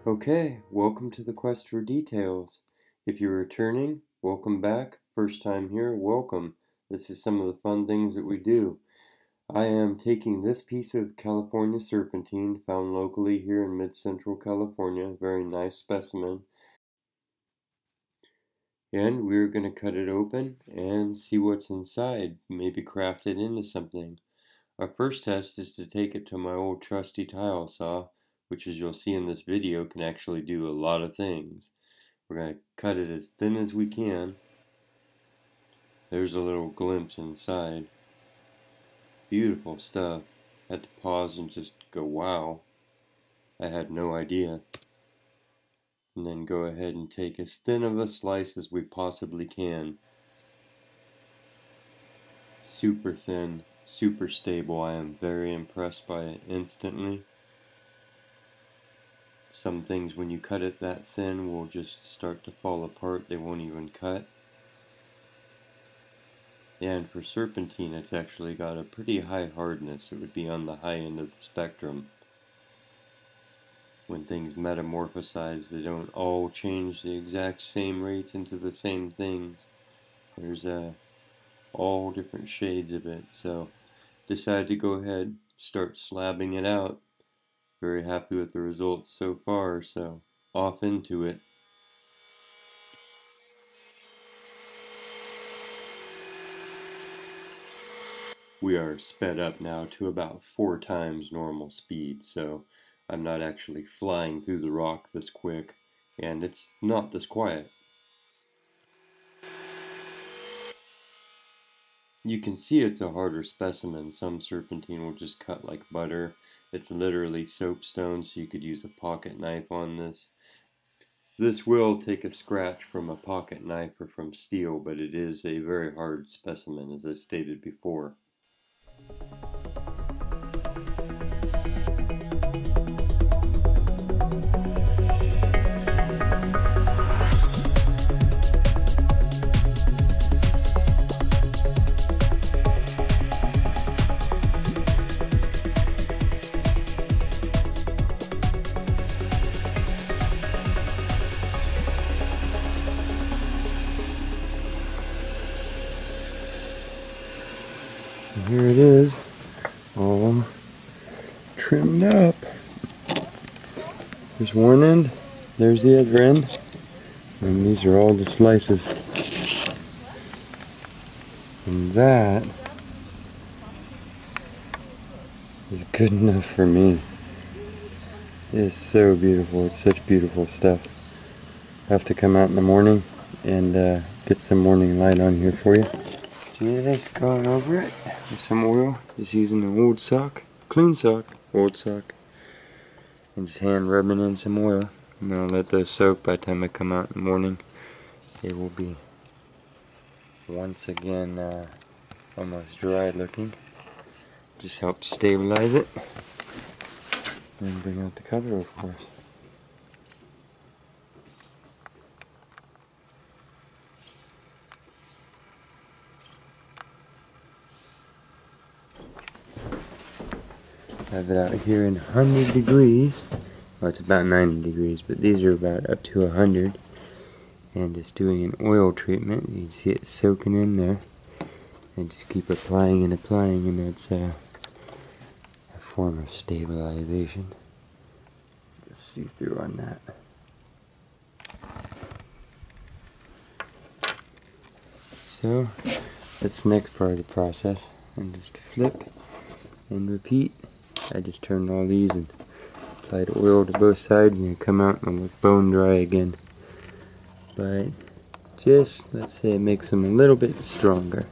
Okay, welcome to the Quest for Details. If you're returning, welcome back. First time here, welcome. This is some of the fun things that we do. I am taking this piece of California serpentine found locally here in mid-central California, very nice specimen. And we're going to cut it open and see what's inside, maybe craft it into something. Our first test is to take it to my old trusty tile saw, which as you'll see in this video can actually do a lot of things. We're going to cut it as thin as we can. There's a little glimpse inside. Beautiful stuff. Had to pause and just go, wow. I had no idea. And then go ahead and take as thin of a slice as we possibly can. Super thin, super stable. I am very impressed by it instantly. Some things when you cut it that thin will just start to fall apart. They won't even cut. And for serpentine, it's actually got a pretty high hardness. It would be on the high end of the spectrum. When things metamorphosize, they don't all change the exact same rate into the same things. There's all different shades of it. So decided to go ahead, start slabbing it out. Very happy with the results so far, so off into it. We are sped up now to about 4 times normal speed, so I'm not actually flying through the rock this quick, and it's not this quiet. You can see it's a harder specimen. Some serpentine will just cut like butter. It's literally soapstone, so you could use a pocket knife on this. This will take a scratch from a pocket knife or from steel, but it is a very hard specimen, as I stated before. Here it is, all trimmed up. There's one end, there's the other end, and these are all the slices. And that is good enough for me. It is so beautiful, it's such beautiful stuff. I have to come out in the morning and get some morning light on here for you. Just going over it with some oil, just using an old sock, clean sock, old sock, and just hand rubbing in some oil. And I'll let those soak. By the time I come out in the morning, it will be once again almost dry looking. Just helps stabilize it and bring out the color, of course. I have it out here in 100 degrees. Well, it's about 90 degrees, but these are about up to 100. And just doing an oil treatment. You can see it soaking in there. And just keep applying and applying, and that's a form of stabilization. Let's see through on that. So, that's the next part of the process. And just flip and repeat. I just turned all these and applied oil to both sides, and you come out and look bone dry again. But just, let's say it makes them a little bit stronger.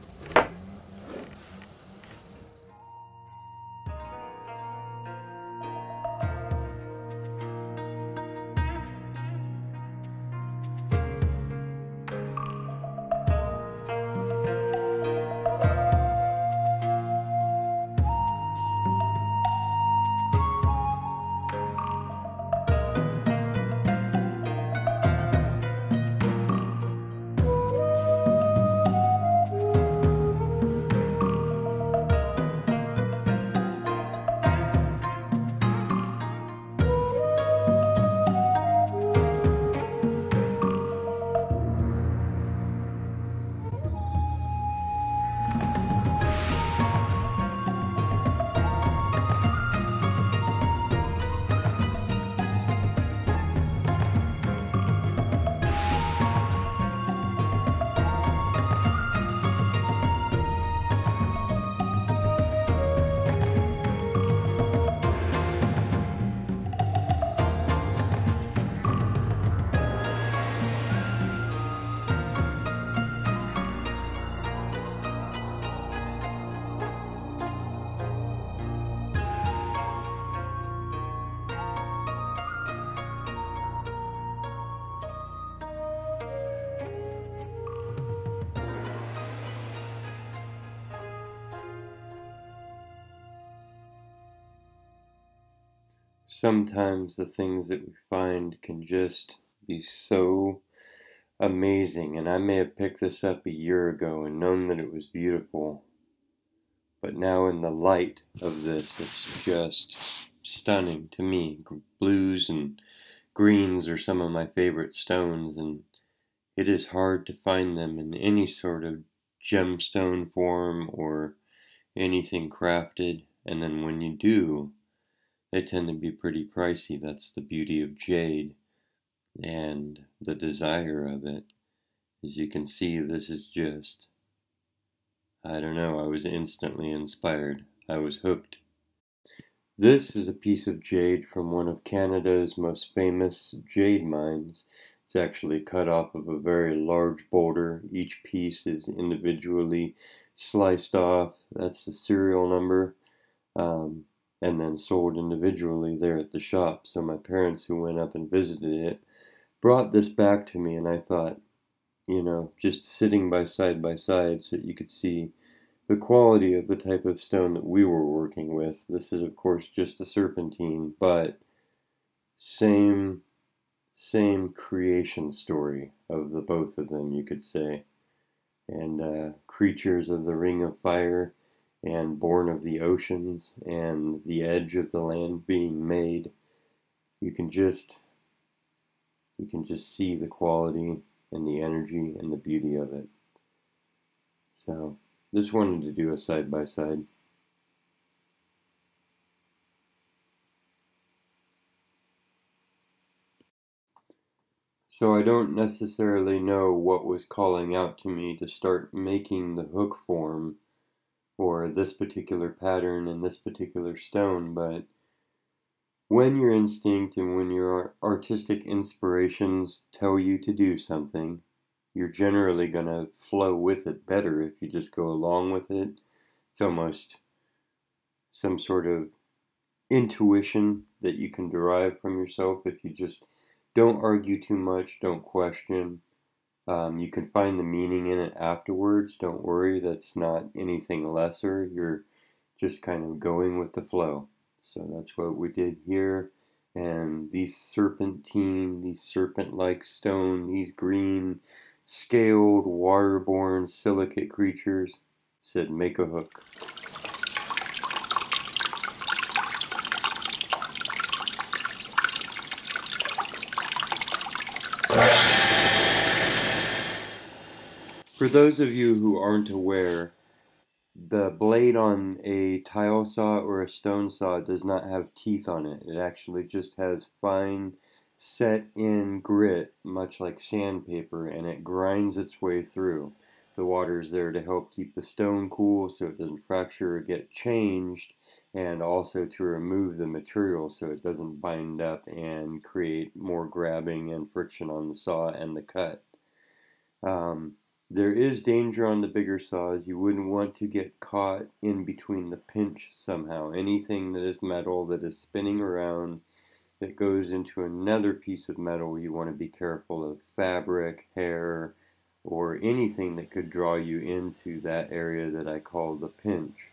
Sometimes the things that we find can just be so amazing, and I may have picked this up a year ago and known that it was beautiful, but now in the light of this, it's just stunning to me. Blues and greens are some of my favorite stones, and it is hard to find them in any sort of gemstone form or anything crafted, and then when you do, they tend to be pretty pricey. That's the beauty of jade and the desire of it. As you can see, this is just, I don't know, I was instantly inspired. I was hooked. This is a piece of jade from one of Canada's most famous jade mines. It's actually cut off of a very large boulder. Each piece is individually sliced off. That's the serial number. And then sold individually there at the shop. So my parents, who went up and visited it, brought this back to me, and I thought, just sitting by side so that you could see the quality of the type of stone that we were working with. This is, of course, just a serpentine, but same creation story of the both of them, you could say. And creatures of the ring of fire, and born of the oceans, and the edge of the land being made. You can just see the quality and the energy and the beauty of it. So just wanted to do a side by side. So I don't necessarily know what was calling out to me to start making the hook form or this particular pattern and this particular stone, but when your instinct and when your artistic inspirations tell you to do something, you're generally going to flow with it better if you just go along with it. It's almost some sort of intuition that you can derive from yourself if you just don't argue too much, don't question. You can find the meaning in it afterwards. Don't worry, that's not anything lesser. You're just kind of going with the flow. So that's what we did here. And these serpentine, these serpent-like stone, these green, scaled, waterborne silicate creatures said, make a hook. For those of you who aren't aware, the blade on a tile saw or a stone saw does not have teeth on it. It actually just has fine set in grit, much like sandpaper, and it grinds its way through. The water is there to help keep the stone cool so it doesn't fracture or get changed, and also to remove the material so it doesn't bind up and create more grabbing and friction on the saw and the cut. There is danger on the bigger saws. You wouldn't want to get caught in between the pinch somehow. Anything that is metal that is spinning around that goes into another piece of metal, you want to be careful of fabric, hair, or anything that could draw you into that area that I call the pinch.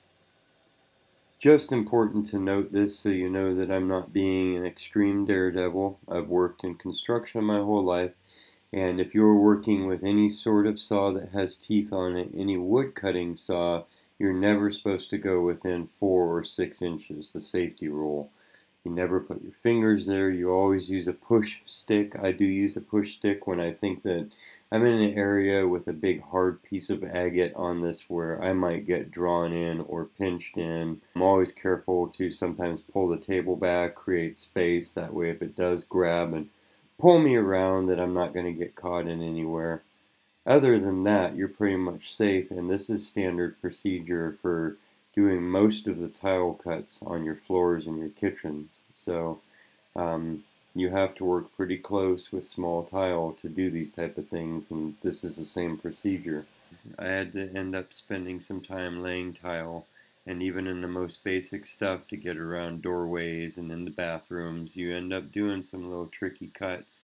Just important to note this so you know that I'm not being an extreme daredevil. I've worked in construction my whole life. And if you're working with any sort of saw that has teeth on it, any wood cutting saw, you're never supposed to go within 4 or 6 inches, the safety rule. You never put your fingers there. You always use a push stick. I do use a push stick when I think that I'm in an area with a big hard piece of agate on this where I might get drawn in or pinched in. I'm always careful to sometimes pull the table back, create space. That way if it does grab and pull me around, that I'm not going to get caught in anywhere. Other than that, you're pretty much safe, and this is standard procedure for doing most of the tile cuts on your floors in your kitchens. So you have to work pretty close with small tile to do these type of things, and this is the same procedure. I had to end up spending some time laying tile, and even in the most basic stuff to get around doorways and in the bathrooms, you end up doing some little tricky cuts.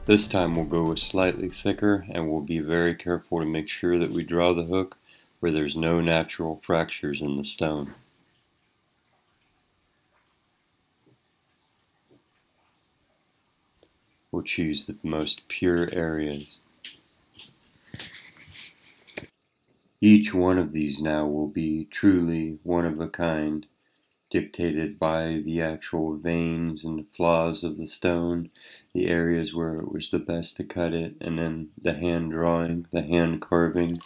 This time we'll go with slightly thicker, and we'll be very careful to make sure that we draw the hook where there's no natural fractures in the stone. We'll choose the most pure areas. Each one of these now will be truly one of a kind, dictated by the actual veins and flaws of the stone, the areas where it was the best to cut it, and then the hand drawing, the hand carving.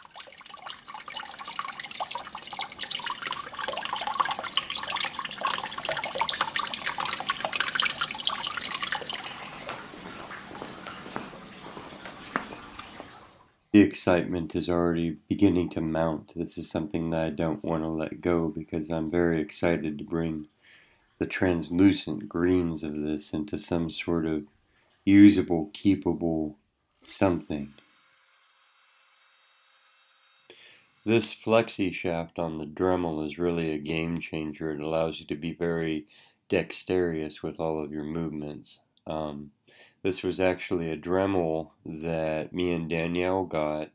The excitement is already beginning to mount. This is something that I don't want to let go because I'm very excited to bring the translucent greens of this into some sort of usable, keepable something. This flexi shaft on the Dremel is really a game changer. It allows you to be very dexterous with all of your movements. This was actually a Dremel that me and Danielle got,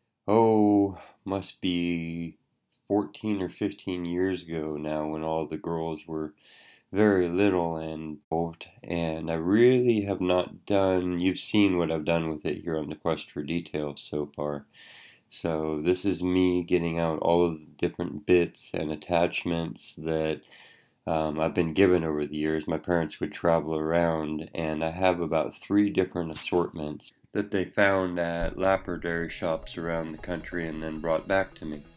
must be 14 or 15 years ago now, when all the girls were very little and old, and I really have not done, you've seen what I've done with it here on the Quest for Details so far. So this is me getting out all of the different bits and attachments that I've been given over the years. My parents would travel around, and I have about 3 different assortments that they found at lapidary shops around the country and then brought back to me.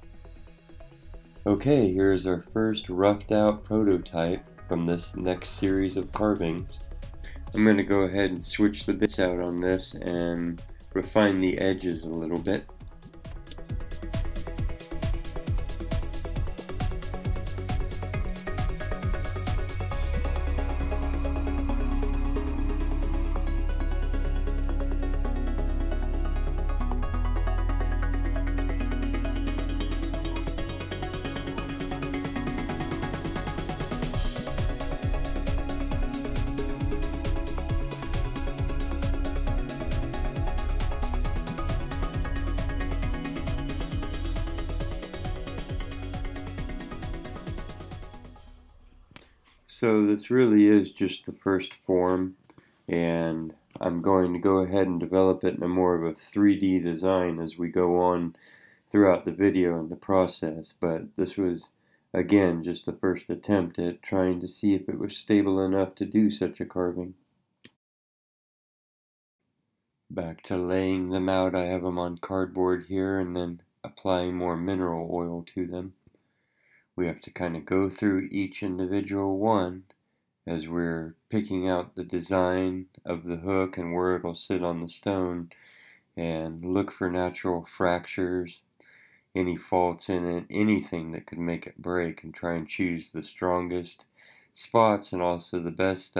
Okay, here's our first roughed out prototype from this next series of carvings. I'm going to go ahead and switch the bits out on this and refine the edges a little bit. So this really is just the first form, and I'm going to go ahead and develop it in a more of a 3D design as we go on throughout the video and the process. But this was, again, just the first attempt at trying to see if it was stable enough to do such a carving. Back to laying them out, I have them on cardboard here and then applying more mineral oil to them. We have to kind of go through each individual one as we're picking out the design of the hook and where it'll sit on the stone, and look for natural fractures, any faults in it, anything that could make it break, and try and choose the strongest spots and also the best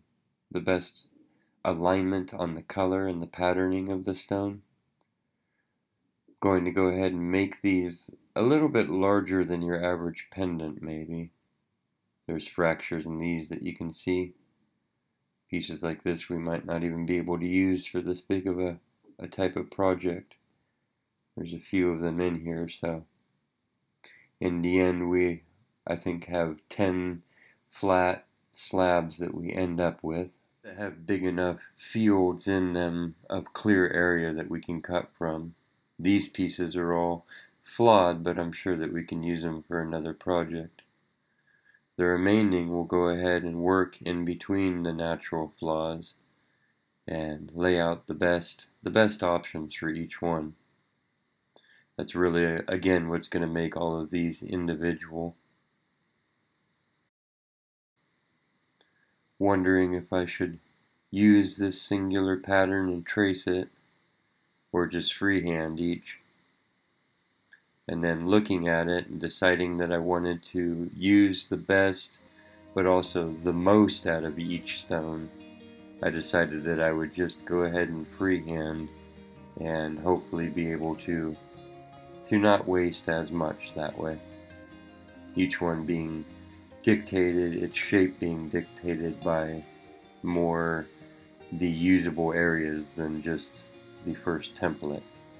alignment on the color and the patterning of the stone. Going to go ahead and make these a little bit larger than your average pendant maybe. There's fractures in these that you can see. Pieces like this we might not even be able to use for this big of a type of project. There's a few of them in here, so in the end we, I think, have 10 flat slabs that we end up with that have big enough fields in them of clear area that we can cut from. These pieces are all flawed, but I'm sure that we can use them for another project. The remaining will go ahead and work in between the natural flaws and lay out the best options for each one. That's really, again, what's going to make all of these individual. Wondering if I should use this singular pattern and trace it, or just freehand each. And then looking at it and deciding that I wanted to use the best but also the most out of each stone, I decided that I would just go ahead and freehand and hopefully be able to not waste as much that way. Each one being dictated, its shape being dictated by more the usable areas than just the first template.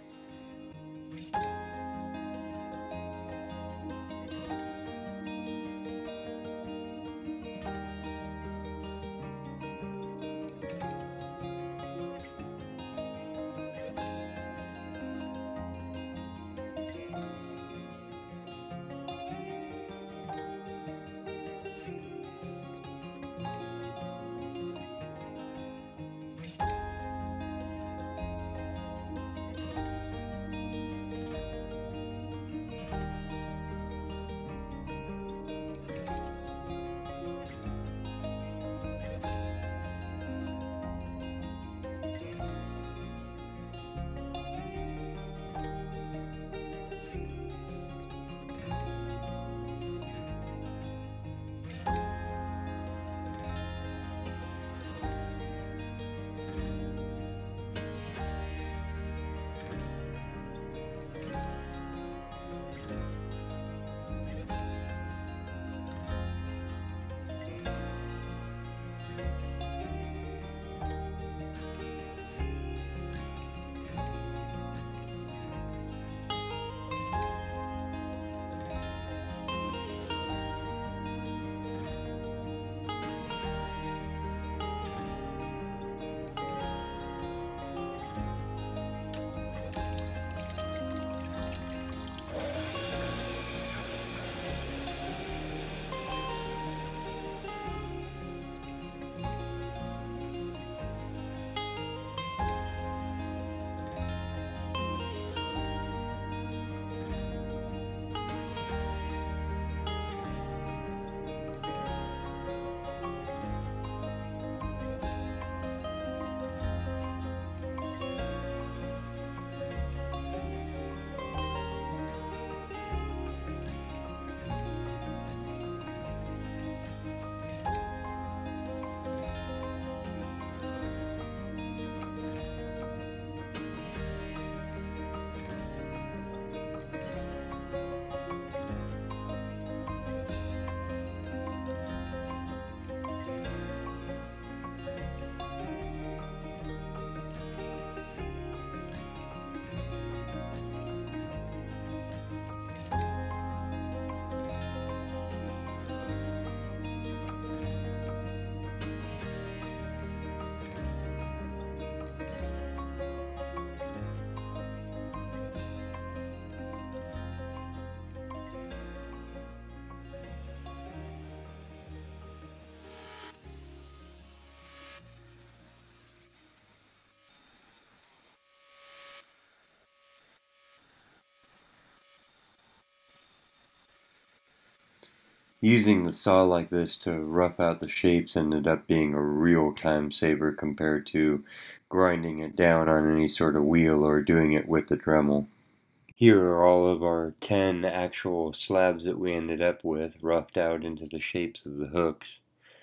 Using the saw like this to rough out the shapes ended up being a real time saver compared to grinding it down on any sort of wheel or doing it with the Dremel. Here are all of our 10 actual slabs that we ended up with, roughed out into the shapes of the hooks,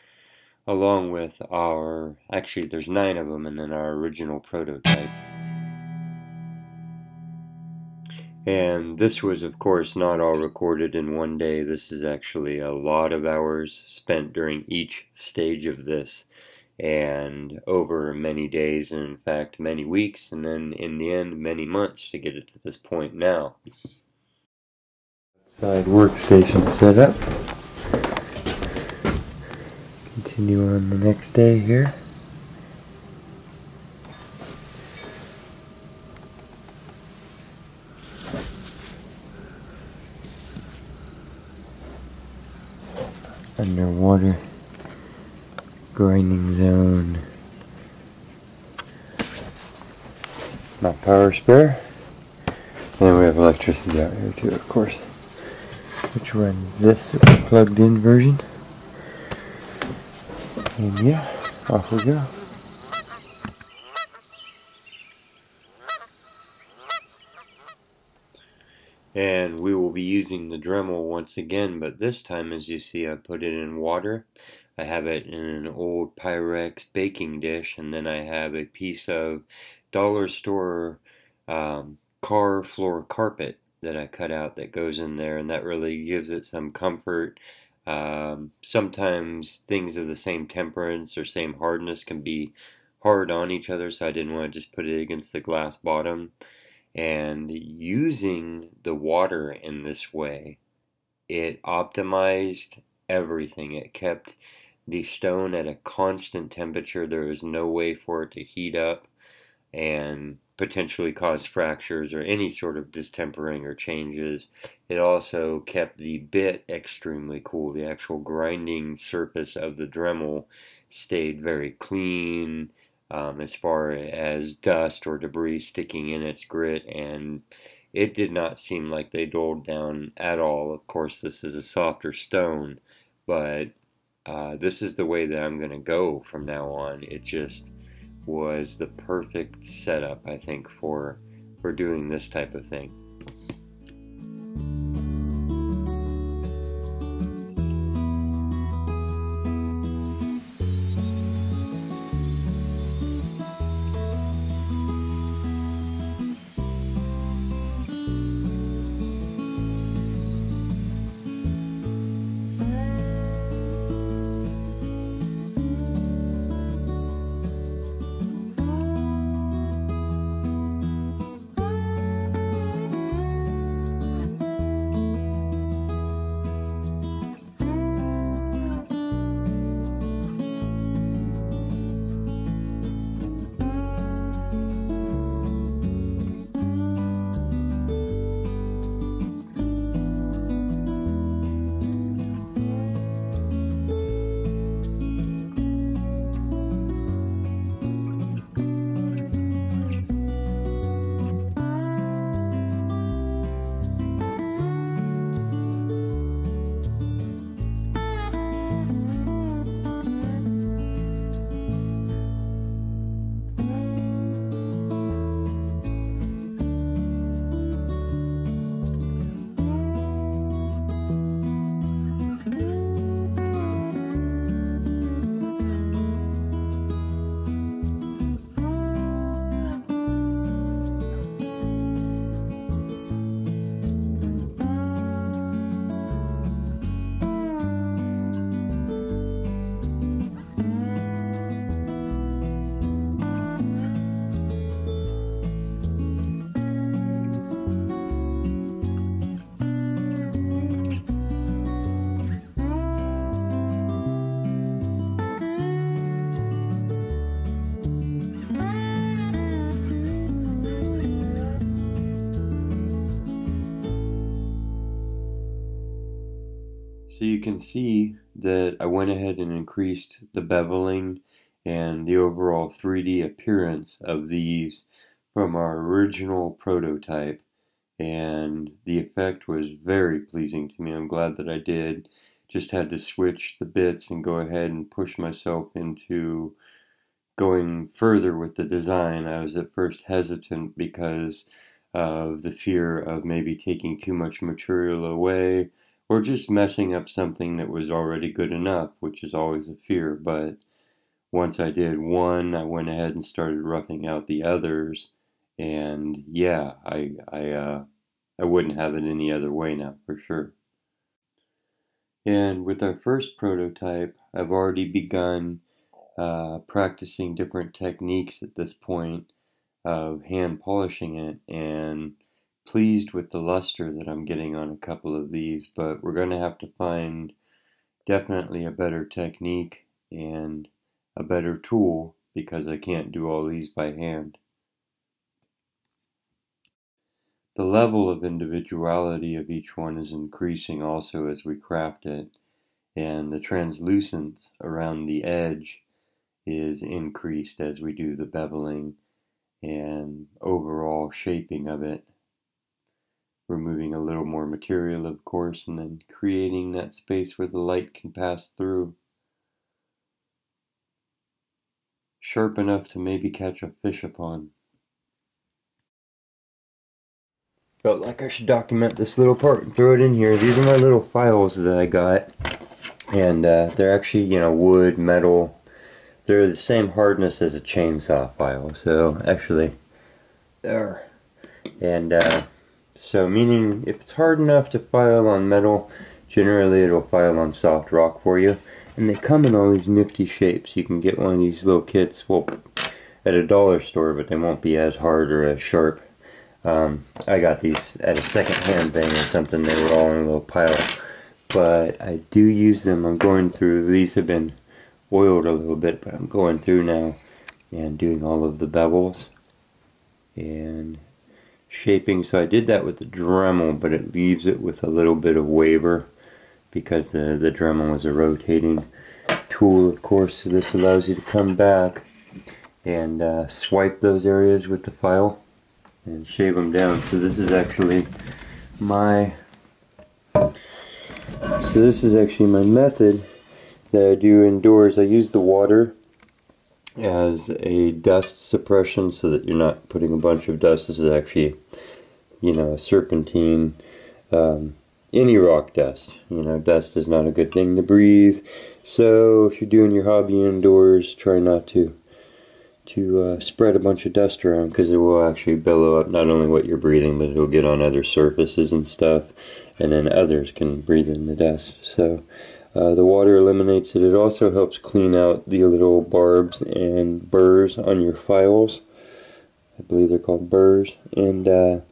along with actually there's 9 of them, and then our original prototype. And this was, of course, not all recorded in one day. This is actually a lot of hours spent during each stage of this, and over many days, and in fact many weeks, and then in the end many months to get it to this point now. Side workstation set up. Continue on the next day here. Underwater grinding zone. My power spare. And we have electricity out here too, of course, which runs this as a plugged in version. And yeah, off we go. And we will be using the Dremel once again, but this time, as you see, I put it in water. I have it in an old Pyrex baking dish, and then I have a piece of dollar store car floor carpet that I cut out that goes in there, and that really gives it some comfort. Sometimes things of the same temperance or same hardness can be hard on each other, so I didn't want to just put it against the glass bottom. And using the water in this way, it optimized everything. It kept the stone at a constant temperature. There was no way for it to heat up and potentially cause fractures or any sort of distempering or changes. It also kept the bit extremely cool. The actual grinding surface of the Dremel stayed very clean, as far as dust or debris sticking in its grit, and it did not seem like they dulled down at all. Of course, this is a softer stone, but this is the way that I'm going to go from now on. It just was the perfect setup, I think, for doing this type of thing. So you can see that I went ahead and increased the beveling and the overall 3D appearance of these from our original prototype, and the effect was very pleasing to me. I'm glad that I did. Just had to switch the bits and go ahead and push myself into going further with the design. I was at first hesitant because of the fear of maybe taking too much material away or just messing up something that was already good enough, which is always a fear. But once I did one, I went ahead and started roughing out the others, and yeah, I wouldn't have it any other way now, for sure. And with our first prototype, I've already begun practicing different techniques at this point of hand polishing it, and pleased with the luster that I'm getting on a couple of these, but we're going to have to find definitely a better technique and a better tool because I can't do all these by hand. The level of individuality of each one is increasing also as we craft it, and the translucence around the edge is increased as we do the beveling and overall shaping of it. Removing a little more material, of course, and then creating that space where the light can pass through. Sharp enough to maybe catch a fish upon. Felt like I should document this little part and throw it in here. These are my little files that I got, and they're actually, wood, metal. They're the same hardness as a chainsaw file, so actually, there. And so meaning if it's hard enough to file on metal, generally it'll file on soft rock for you. And they come in all these nifty shapes. You can get one of these little kits. Well, at a dollar store, but they won't be as hard or as sharp. I got these at a secondhand thing or something. They were all in a little pile. But I do use them. I'm going through, these have been oiled a little bit, but I'm going through now and doing all of the bevels and shaping. So I did that with the Dremel, but it leaves it with a little bit of waver because the Dremel is a rotating tool, of course. So this allows you to come back and swipe those areas with the file and shave them down. So this is actually my method that I do indoors. I use the water as a dust suppression so that you're not putting a bunch of dust. This is actually, you know, a serpentine, any rock dust. You know, dust is not a good thing to breathe. So if you're doing your hobby indoors, try not to spread a bunch of dust around, because it will actually billow up not only what you're breathing, but it'll get on other surfaces and stuff, and then others can breathe in the dust. So the water eliminates it. It also helps clean out the little barbs and burrs on your files. I believe they're called burrs, and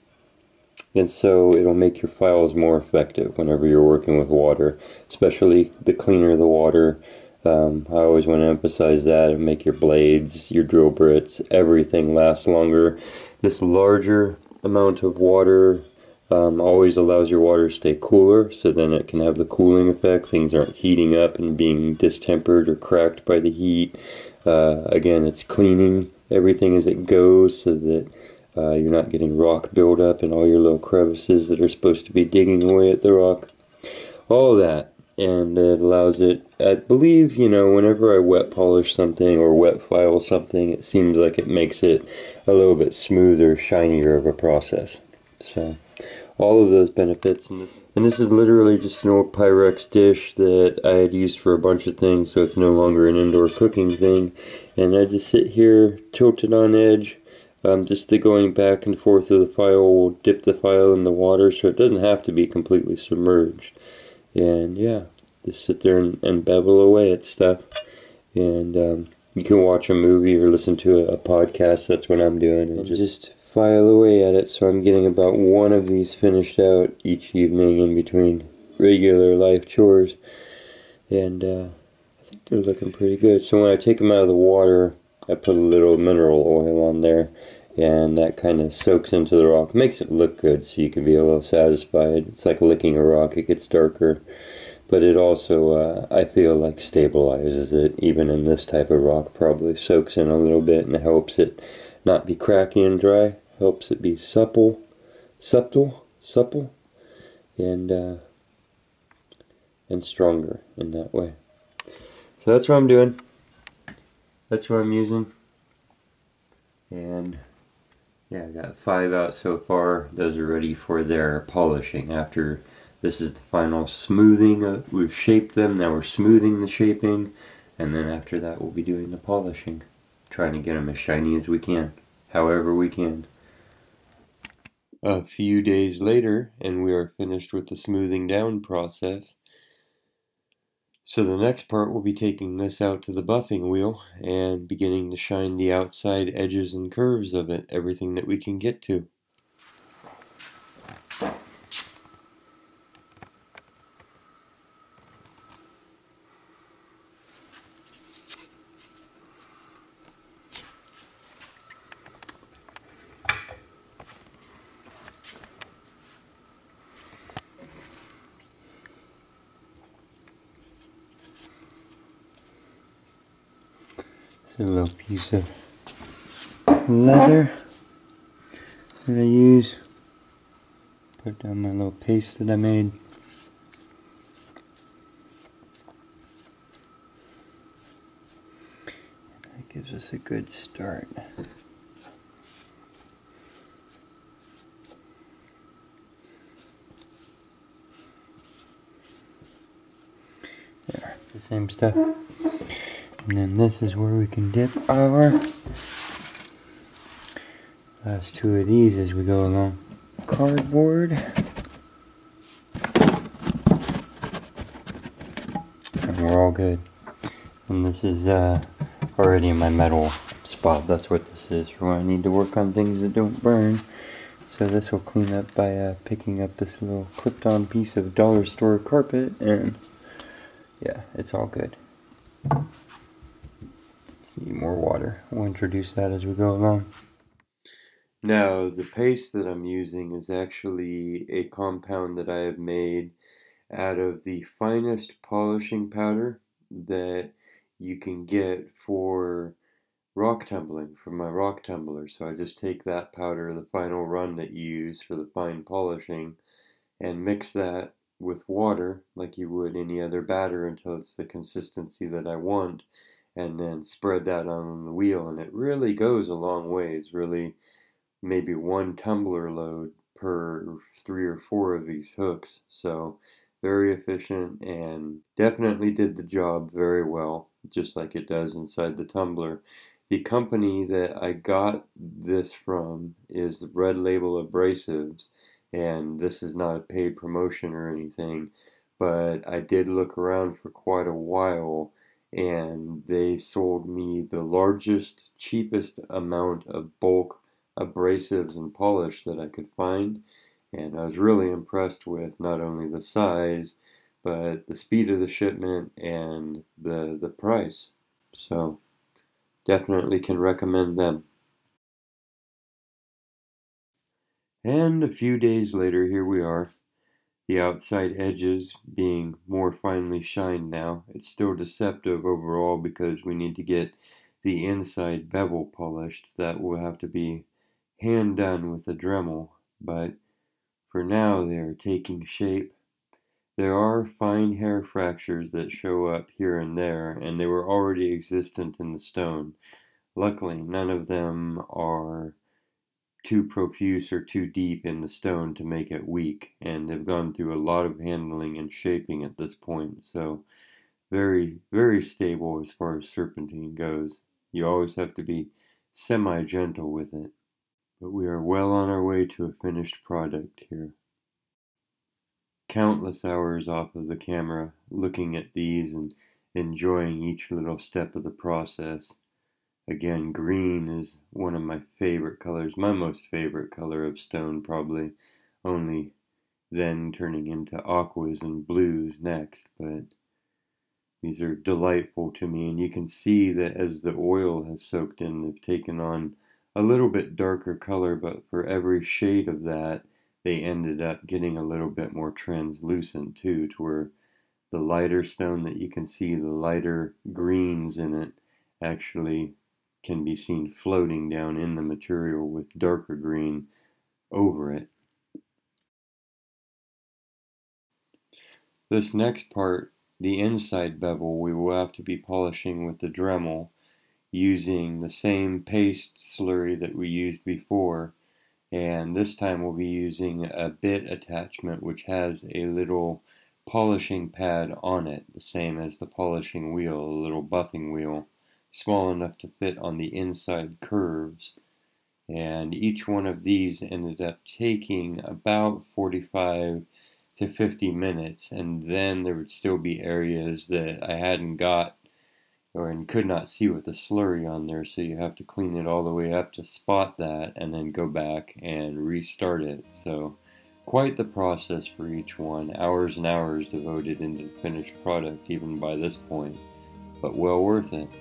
so it'll make your files more effective whenever you're working with water, especially the cleaner the water. I always want to emphasize that and make your blades, your drill bits, everything last longer. This larger amount of water always allows your water to stay cooler, so then it can have the cooling effect. Things aren't heating up and being distempered or cracked by the heat. Again, it's cleaning everything as it goes so that you're not getting rock buildup in all your little crevices that are supposed to be digging away at the rock. All that. And it allows it, I believe, you know, whenever I wet polish something or wet file something, it seems like it makes it a little bit smoother, shinier of a process. So, all of those benefits. And this is literally just an old Pyrex dish that I had used for a bunch of things, so it's no longer an indoor cooking thing. And I just sit here, tilted on edge. Just the going back and forth of the file will dip the file in the water, so it doesn't have to be completely submerged. And yeah, just sit there and bevel away at stuff. And you can watch a movie or listen to a podcast. That's what I'm doing. And just file away at it. So I'm getting about one of these finished out each evening in between regular life chores. And I think they're looking pretty good. So when I take them out of the water, I put a little mineral oil on there. And that kind of soaks into the rock. Makes it look good so you can be a little satisfied. It's like licking a rock. It gets darker. But it also, I feel like, stabilizes it. Even in this type of rock, probably soaks in a little bit and helps it not be cracky and dry. Helps it be supple, and stronger in that way. So that's what I'm doing. That's what I'm using. And yeah, I got 5 out so far. Those are ready for their polishing. After this is the final smoothing. We've shaped them. Now we're smoothing the shaping. And then after that we'll be doing the polishing. Trying to get them as shiny as we can. However we can. A few days later, and we are finished with the smoothing down process. So the next part, we'll be taking this out to the buffing wheel and beginning to shine the outside edges and curves of it, everything that we can get to. A little piece of leather that I use. Put down my little paste that I made. That gives us a good start. There, it's the same stuff. And then this is where we can dip our last 2 of these as we go along. Cardboard. And we're all good. And this is already in my metal spot. That's what this is for when I need to work on things that don't burn. So this will clean up by picking up this little clipped-on piece of dollar store carpet, and yeah, it's all good. Need more water. We'll introduce that as we go along. Now, the paste that I'm using is actually a compound that I have made out of the finest polishing powder that you can get for rock tumbling from my rock tumbler. So I just take that powder, the final run that you use for the fine polishing, and mix that with water like you would any other batter until it's the consistency that I want, and then spread that on the wheel, and it really goes a long ways. Really, maybe 1 tumbler load per 3 or 4 of these hooks. So very efficient, and definitely did the job very well, just like it does inside the tumbler. The company that I got this from is Red Label Abrasives, and this is not a paid promotion or anything, but I did look around for quite a while, and they sold me the largest, cheapest amount of bulk abrasives and polish that I could find, and I was really impressed with not only the size, but the speed of the shipment and the price. So definitely can recommend them. And a few days later, here we are. The outside edges being more finely shined now. It's still deceptive overall because we need to get the inside bevel polished. That will have to be hand done with a Dremel, but for now they are taking shape. There are fine hair fractures that show up here and there, and they were already existent in the stone. Luckily, none of them are too profuse or too deep in the stone to make it weak, and have gone through a lot of handling and shaping at this point, so very, very stable as far as serpentine goes. You always have to be semi-gentle with it, but we are well on our way to a finished product here. Countless hours off of the camera looking at these and enjoying each little step of the process. Again, green is one of my favorite colors, my most favorite color of stone probably, only then turning into aquas and blues next, but these are delightful to me, and you can see that as the oil has soaked in, they've taken on a little bit darker color, but for every shade of that, they ended up getting a little bit more translucent too, to where the lighter stone that you can see, the lighter greens in it, actually can be seen floating down in the material with darker green over it. This next part, the inside bevel, we will have to be polishing with the Dremel using the same paste slurry that we used before, and this time we'll be using a bit attachment which has a little polishing pad on it, the same as the polishing wheel, a little buffing wheel, small enough to fit on the inside curves. And each one of these ended up taking about 45 to 50 minutes, and then there would still be areas that I hadn't got and could not see with the slurry on there, so you have to clean it all the way up to spot that and then go back and restart it. So quite the process for each one, hours and hours devoted into the finished product even by this point, but well worth it.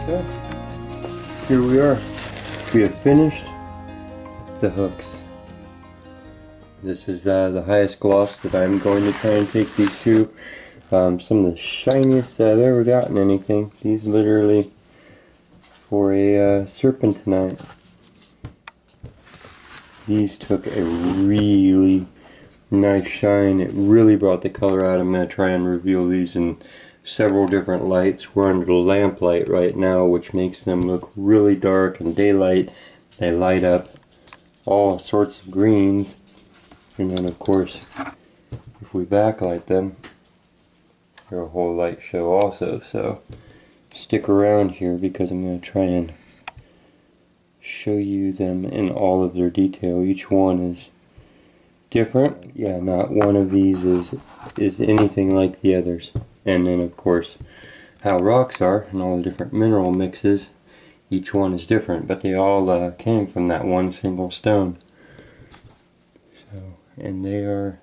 So, here we are. We have finished the hooks. This is the highest gloss that I'm going to try and take these to. Some of the shiniest that I've ever gotten anything. These literally for a Serpentine. These took a really nice shine. It really brought the color out. I'm going to try and reveal these in several different lights. We're under the lamp light right now, which makes them look really dark. In daylight, they light up all sorts of greens. And then, of course, if we backlight them, they're a whole light show also. So stick around here because I'm going to try and show you them in all of their detail. Each one is different. Yeah, not one of these is anything like the others. And then, of course, how rocks are and all the different mineral mixes. Each one is different, but they all came from that one single stone. So, and they are,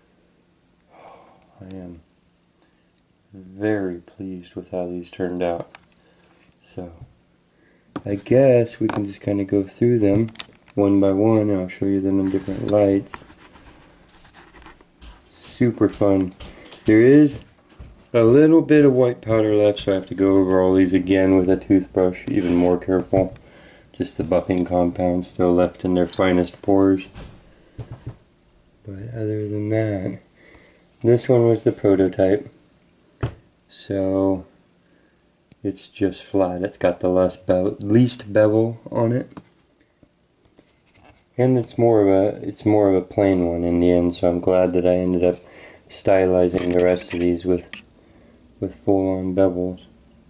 I am very pleased with how these turned out. So, I guess we can just kind of go through them one by one, and I'll show you them in different lights. Super fun. There is a little bit of white powder left, so I have to go over all these again with a toothbrush, even more careful. Just the buffing compound still left in their finest pores. But other than that, this one was the prototype. So it's just flat. It's got the least bevel on it. And it's more of a plain one in the end, so I'm glad that I ended up stylizing the rest of these with full-on bevels.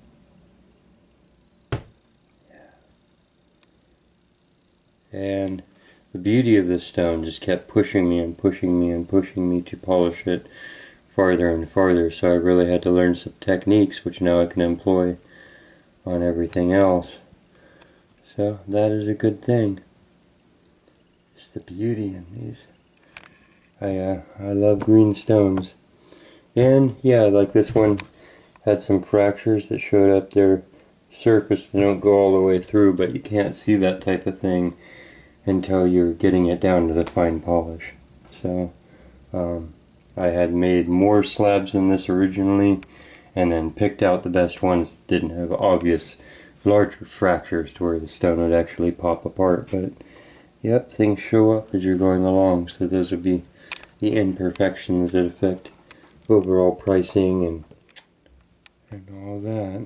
And the beauty of this stone just kept pushing me and pushing me and pushing me to polish it farther and farther, so I really had to learn some techniques which now I can employ on everything else. So that is a good thing. It's the beauty in these. I love green stones. And yeah, like this one had some fractures that showed up their surface. They don't go all the way through, but you can't see that type of thing until you're getting it down to the fine polish. So I had made more slabs than this originally, and then picked out the best ones that didn't have obvious larger fractures to where the stone would actually pop apart. But yep, things show up as you're going along, so those would be the imperfections that affect overall pricing and all that.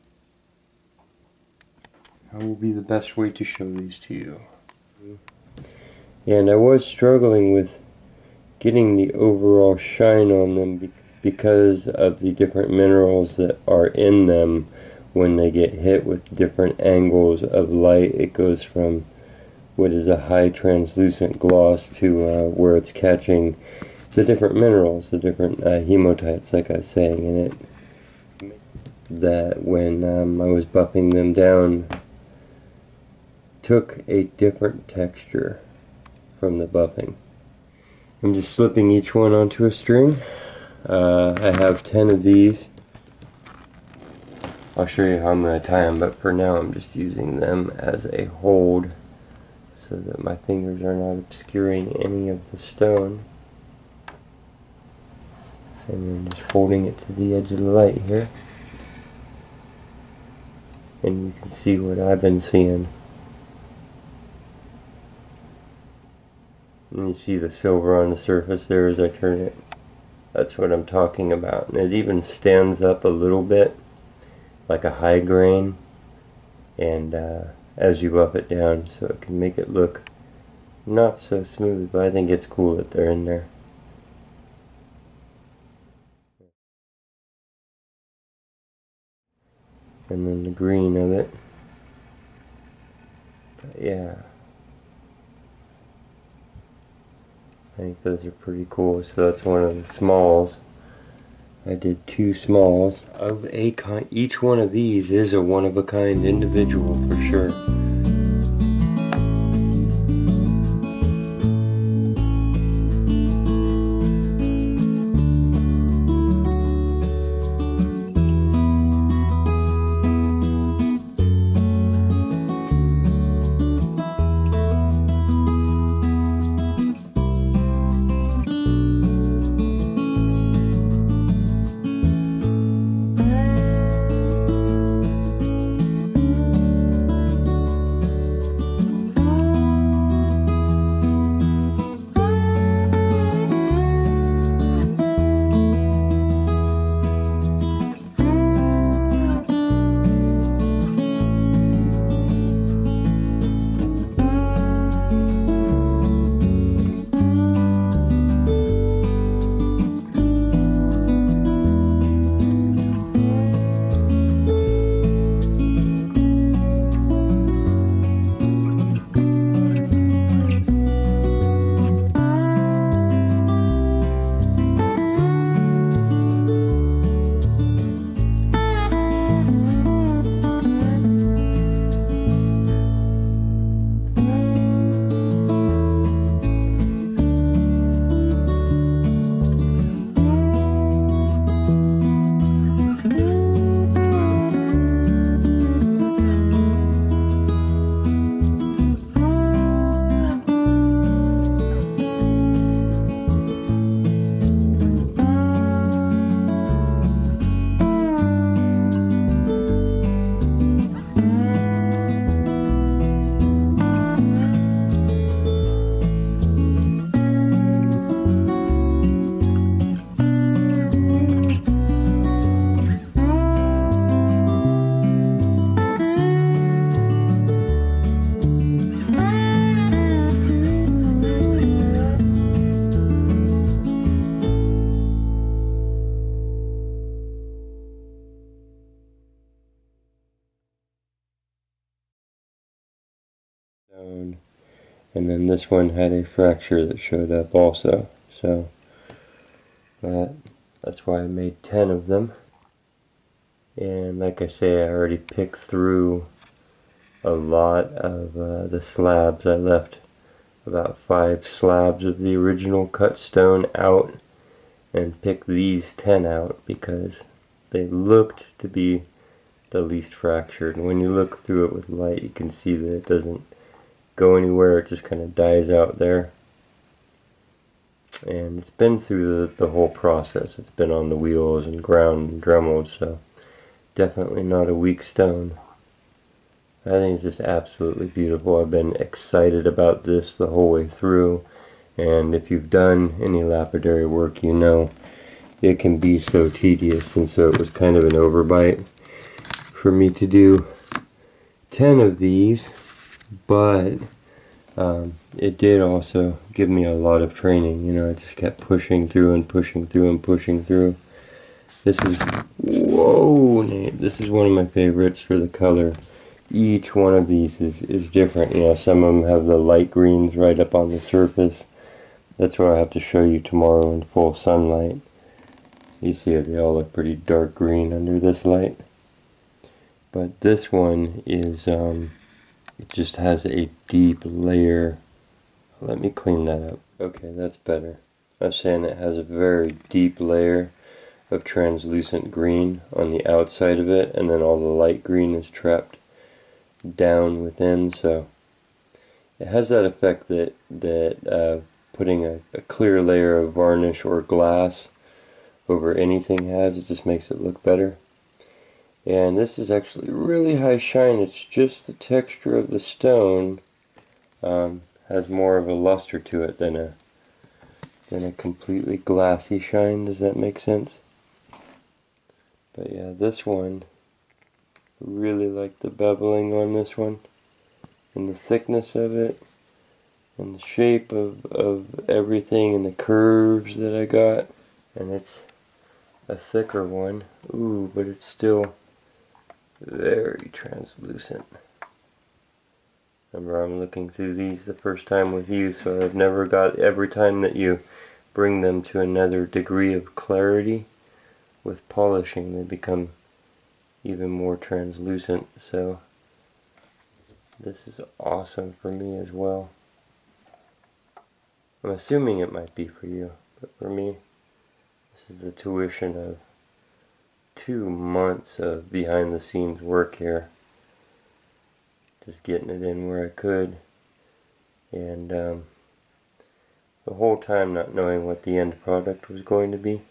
How will be the best way to show these to you? And I was struggling with getting the overall shine on them because of the different minerals that are in them. When they get hit with different angles of light, it goes from what is a high translucent gloss to where it's catching the different minerals, the different hemotites, like I was saying in it. That when I was buffing them down, took a different texture from the buffing. I'm just slipping each one onto a string. I have 10 of these. I'll show you how I'm going to tie them, but for now I'm just using them as a hold so that my fingers are not obscuring any of the stone. And then just holding it to the edge of the light here. And you can see what I've been seeing. And you see the silver on the surface there as I turn it. That's what I'm talking about. And it even stands up a little bit, like a high grain, and as you buff it down, so it can make it look not so smooth, but I think it's cool that they're in there. And then the green of it. But yeah, I think those are pretty cool. So that's one of the smalls. I did 2 smalls of a kind. Each one of these is a one-of-a-kind individual for sure. And then this one had a fracture that showed up also. So that's why I made 10 of them. And like I say, I already picked through a lot of the slabs. I left about 5 slabs of the original cut stone out and picked these 10 out because they looked to be the least fractured. And when you look through it with light, you can see that it doesn't go anywhere. It just kind of dies out there. And it's been through the whole process. It's been on the wheels and ground and dremelled, so definitely not a weak stone. I think it's just absolutely beautiful. I've been excited about this the whole way through, and if you've done any lapidary work, you know it can be so tedious, and so it was kind of an overbite for me to do 10 of these, but it did also give me a lot of training. You know, I just kept pushing through and pushing through and pushing through. This is, whoa, Nate, this is one of my favorites for the color. Each one of these is different. You know, some of them have the light greens right up on the surface. That's what I have to show you tomorrow in full sunlight. You see they all look pretty dark green under this light. But this one is, it just has a deep layer. Let me clean that up. Okay, that's better. I was saying it has a very deep layer of translucent green on the outside of it, and then all the light green is trapped down within, so it has that effect that putting a clear layer of varnish or glass over anything has. It just makes it look better. And this is actually really high shine. It's just the texture of the stone has more of a luster to it than a completely glassy shine. Does that make sense? But yeah, this one, really like the beveling on this one, and the thickness of it, and the shape of everything, and the curves that I got. And it's a thicker one. Ooh, but it's still very translucent. Remember, I'm looking through these the first time with you, so I've never got, every time that you bring them to another degree of clarity with polishing, they become even more translucent. So this is awesome for me as well. I'm assuming it might be for you, but for me, this is the tuition of 2 months of behind the scenes work here. Just getting it in where I could, and the whole time not knowing what the end product was going to be.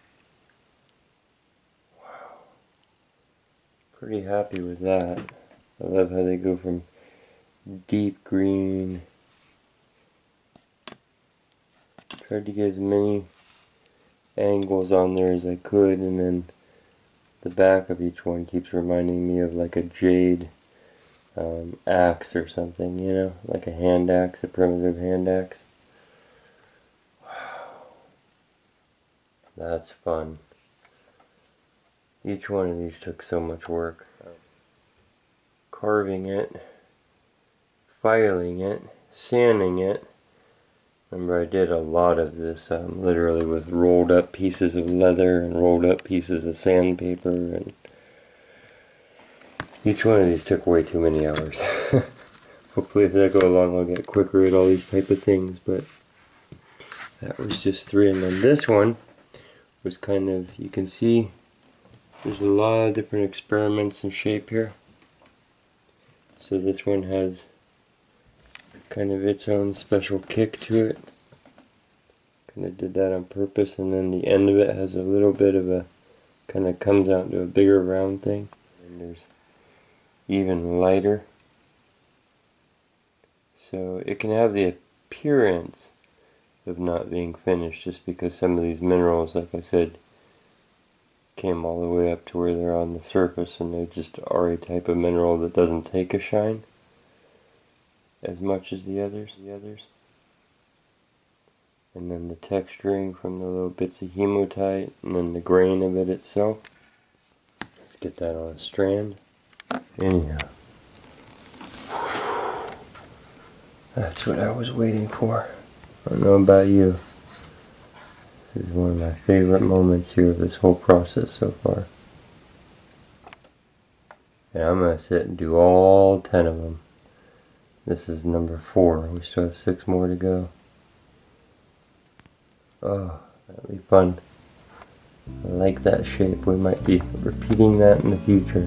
Wow. Pretty happy with that. I love how they go from deep green. Tried to get as many angles on there as I could, and then the back of each one keeps reminding me of like a jade axe or something, you know, like a hand axe, a primitive hand axe. Wow, that's fun. Each one of these took so much work. Carving it, filing it, sanding it. Remember, I did a lot of this literally with rolled up pieces of leather and rolled up pieces of sandpaper, and each one of these took way too many hours. Hopefully as I go along I'll get quicker at all these type of things, but that was just 3. And then this one was kind of, you can see there's a lot of different experiments in shape here. So this one has kind of its own special kick to it. Kind of did that on purpose, and then the end of it has a little bit of a, kind of comes out into a bigger round thing. And there's even lighter. So it can have the appearance of not being finished just because some of these minerals, like I said, came all the way up to where they're on the surface, and they just are a type of mineral that doesn't take a shine as much as the others. And then the texturing from the little bits of hematite, and then the grain of it itself. Let's get that on a strand. Anyhow, That's what I was waiting for. I don't know about you. This is one of my favorite moments here of this whole process so far. And I'm going to sit and do all 10 of them. This is number 4. We still have 6 more to go. Oh, that'll be fun. I like that shape. We might be repeating that in the future.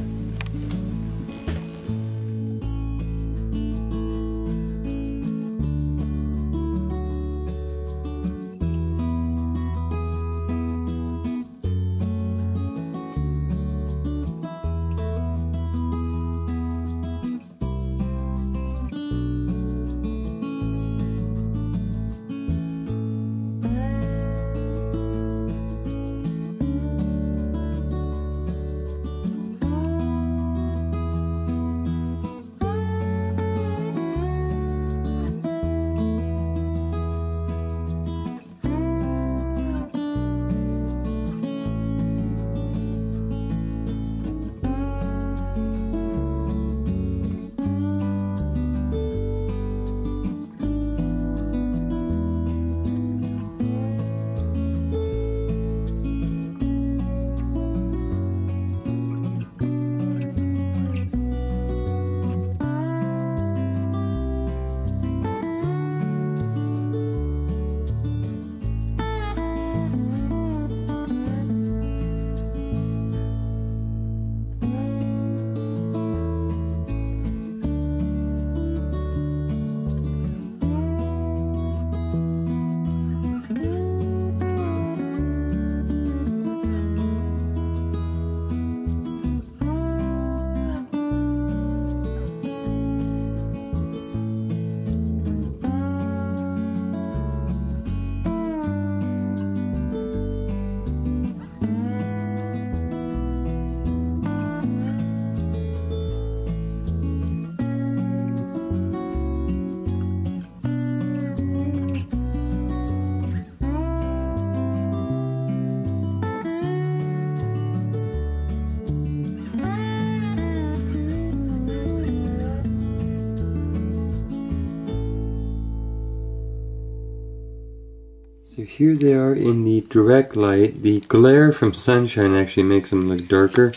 So here they are in the direct light. The glare from sunshine actually makes them look darker,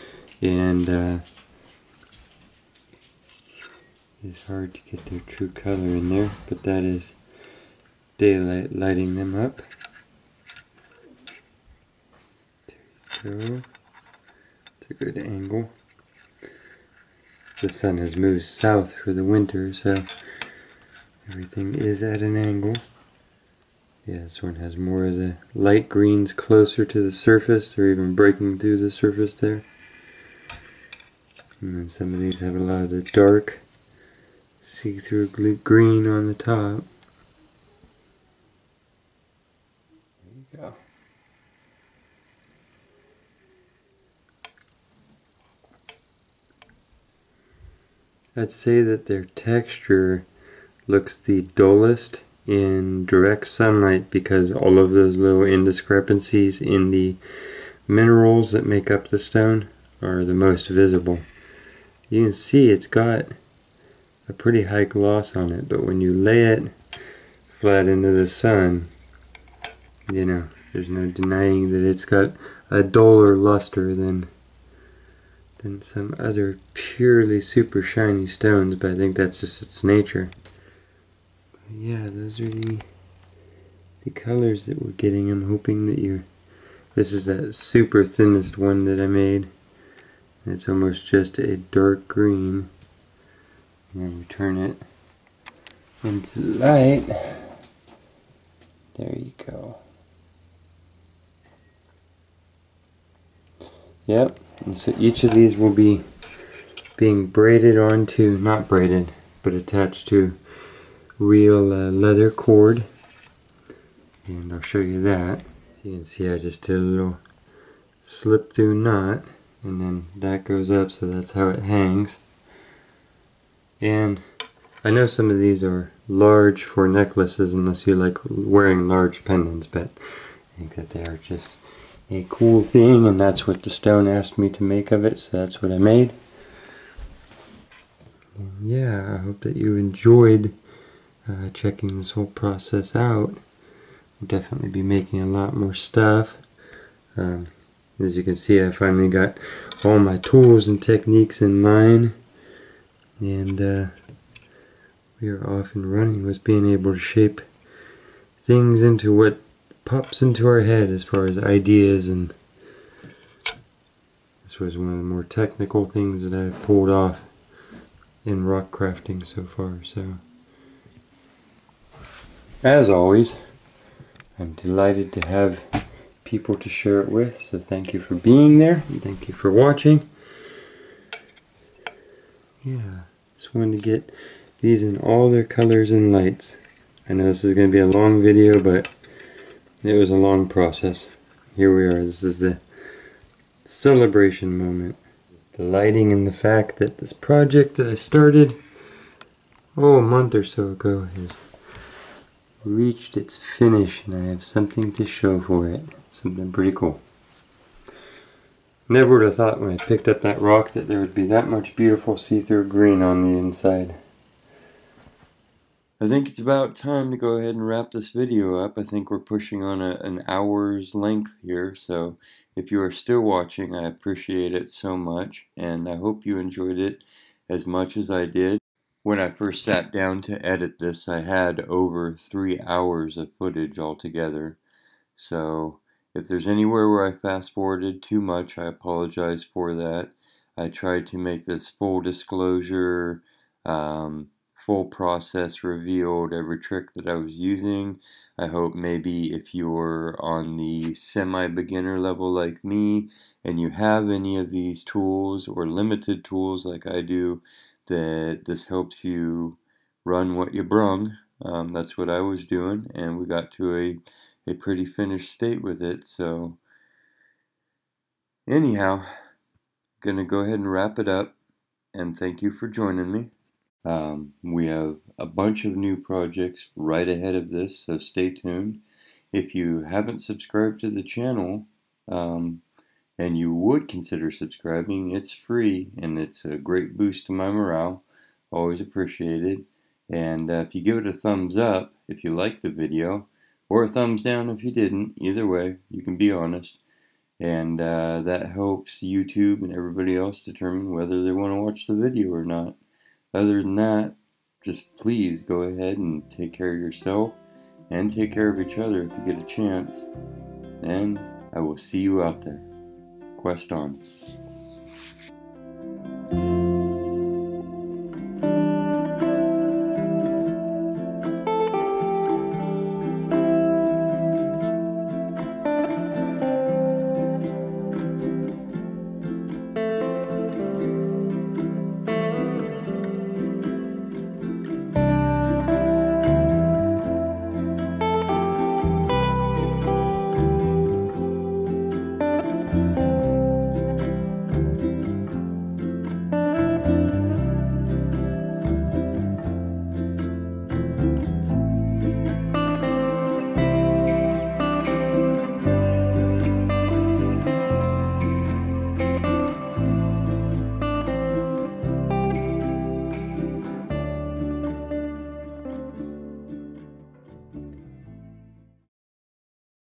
and it's hard to get their true color in there, but that is daylight lighting them up. There you go. It's a good angle. The sun has moved south for the winter, so everything is at an angle. Yeah, this one has more of the light greens closer to the surface. They're even breaking through the surface there. And then some of these have a lot of the dark see-through green on the top. There you go. I'd say that their texture looks the dullest in direct sunlight because all of those little indiscrepancies in the minerals that make up the stone are the most visible. You can see it's got a pretty high gloss on it, but when you lay it flat into the sun, you know, there's no denying that it's got a duller luster than some other purely super shiny stones, but I think that's just its nature. Yeah, those are the colors that we're getting. I'm hoping that this is that super thinnest one that I made. It's almost just a dark green. And then we turn it into light. There you go. Yep, and so each of these will be being braided onto, not braided, but attached to real leather cord, and I'll show you that. So you can see I just did a little slip through knot, and then that goes up, so that's how it hangs. And I know some of these are large for necklaces unless you like wearing large pendants, but I think that they are just a cool thing, and that's what the stone asked me to make of it, so that's what I made. And yeah, I hope that you enjoyed checking this whole process out. We'll definitely be making a lot more stuff. As you can see, I finally got all my tools and techniques in line, and we are off and running with being able to shape things into what pops into our head as far as ideas. And this was one of the more technical things that I've pulled off in rock crafting so far. So, as always, I'm delighted to have people to share it with, so thank you for being there, and thank you for watching. Yeah, just wanted to get these in all their colors and lights. I know this is going to be a long video, but it was a long process. Here we are. This is the celebration moment. Just delighting in the fact that this project that I started, a month or so ago, has reached its finish, and I have something to show for it. Something pretty cool. Never would have thought when I picked up that rock that there would be that much beautiful see-through green on the inside. I think it's about time to go ahead and wrap this video up. I think we're pushing on an hour's length here, so if you are still watching, I appreciate it so much, and I hope you enjoyed it as much as I did. When I first sat down to edit this, I had over 3 hours of footage altogether, so if there's anywhere where I fast forwarded too much, I apologize for that. I tried to make this full disclosure, full process revealed, every trick that I was using. I hope maybe if you're on the semi-beginner level like me and you have any of these tools or limited tools like I do, that this helps you run what you brung. That's what I was doing, and we got to a pretty finished state with it. So anyhow, gonna go ahead and wrap it up, and thank you for joining me. We have a bunch of new projects right ahead of this, so stay tuned. If you haven't subscribed to the channel, and you would consider subscribing, it's free and it's a great boost to my morale. Always appreciated. And if you give it a thumbs up if you liked the video, or a thumbs down if you didn't, either way, you can be honest. And that helps YouTube and everybody else determine whether they want to watch the video or not. Other than that, just please go ahead and take care of yourself and take care of each other if you get a chance. And I will see you out there. Quest on.